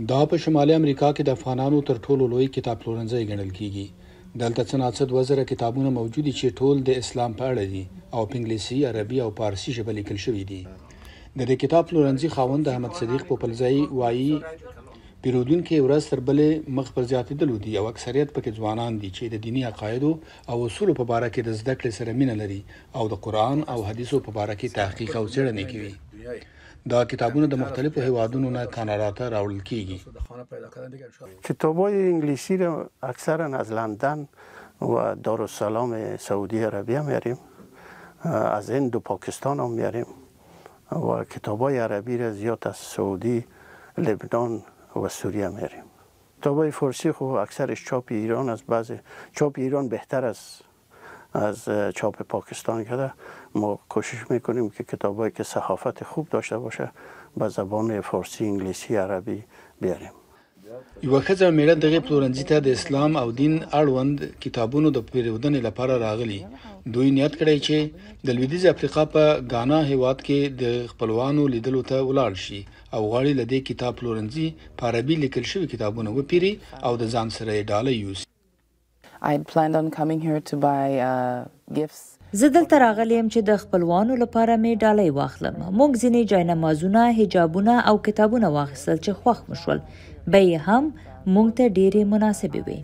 دا په شمالي امریکا کې د افغانانو تر ټولو لوی کتاب پلورنځی ګڼل کیږي. دلته څه ناڅه 2000 کتابونه موجود دي چې ټول د اسلام په اړه دي او په انګلیسي، عربي او فارسي ژبه لیکل شوي دي. د دې کتاب پلورنځي خاوند احمد صدیق پوپلزی وایي پیرودونکي ورځ تر بلې مخ پر زیاتېدلو دي او اکثریت پکې ځوانان دي چې د دیني عقایدو او اصولو په باره کې د زده کړې سره مینه لري او د قرآن او حدیثو په باره کې تحقیق او څېړنې کوي. دا کتابونه د مختلفو هیوادونو نه کاناډا ته راوړل کیږي. کتاب‌های انگلیسی را اکثرا از لندن و دارالسلام سعودی عربیه میاریم، از هند و پاکستان هم میاریم و کتاب‌های عربی را زیاد از سعودی، لبنان و سوریه میاریم. کتاب‌های فارسی خو اکثرش چاپ ایران است، بعضی چاپ ایران بهتر از چاپ پاکستان کرده. ما کوشش میکنیم که کتابایی که صحافت خوب داشته باشه به زبان فارسی، انگلیسی، عربی بیاریم. یوه ښځه میړه دغه پلورنځي ته د اسلام او دین اړوند کتابونو د پیرودنې لپاره راغلي. دوی نیت کړی چې د لویدیځ افریقا په غانا هیواد کې د خپلوانو لیدلو ته ولاړ شي او غواړي له دې کتاب پلورنځي په عربي لیکل شوي کتابونه وپیري او د ځان سره یې ډالۍ یوسي. I planned on coming here to buy gifts. زه دلته راغلی یم چې د خپلوانو لپاره مې ډالۍ واخلم. موږ ځینې جاینمازونه، حجابونه او کتابونه واخیستل چې خوښ مو شول. بیې هم موږ ته ډېرې مناسبې وې.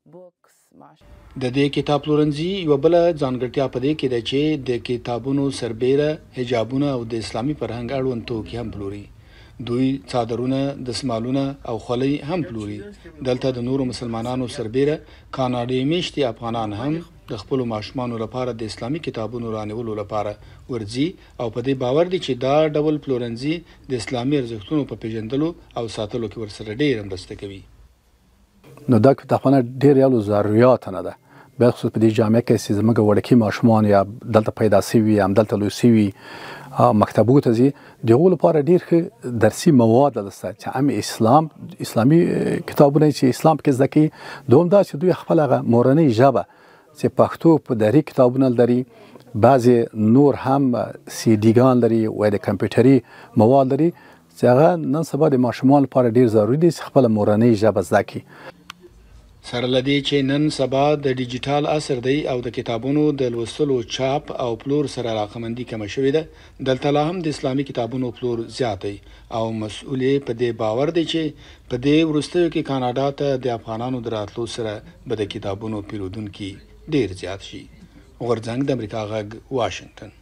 د دې کتاب پلورنځي یوه بله ځانګړتیا په دې کې ده چې د کتابونو سربیره، حجابونه او د اسلامي فرهنګ اړوند توکي هم پلوري. دوی څادرونه، دستمالونه او خولۍ هم پلوري. دلته د نورو مسلمانانو سربیره کاناډایي میشتي افغانان هم د خپلو ماشومانو لپاره د اسلامي کتابونو رانیولو لپاره ورځي او په دې باور دي چې دا ډول پلورنځي د اسلامي ارزښتونو په پیژندلو او ساتلو کې ورسره ډېره مرسته کوي. نو دا کتابخانه ډېر یو ضرورت نه ده، بخصوص په دې جامعه کې چې زموږ وړکي ماشومان یا دلته پیدا شوي هم دلته لوی شوي مکتبونو ته ځي. د هغو لپاره ډېر ښه درسي مواد دلته چې هم اسلامي کتابونه چې اسلام پکې زده کوي. دوم دا چې دوی خپل هغه مورنۍ ژبه چې پښتو په دري کتابونه لري، بعضې نور هم سی ډیګان لري و د کمپیوټري مواد لري چې هغه نن سبا د ماشومان لپاره ډېر ضروري دي چې خپله مورنۍ ژبه زده کړي. سره له دې چې نن سبا د ډیجیټال عصر دی او د کتابونو د لوستلو چاپ او پلور سره علاقمندي کمه شوې ده، دلته لا هم د اسلامي کتابونو پلور زیات دی او مسؤل په دې باور دی چې په دې وروستیو کې کاناډا ته د افغانانو د راتلو سره به د کتابونو پیرودونکي ډېر زیات شي. غورځنګ د امریکا غږ، واشنګټن.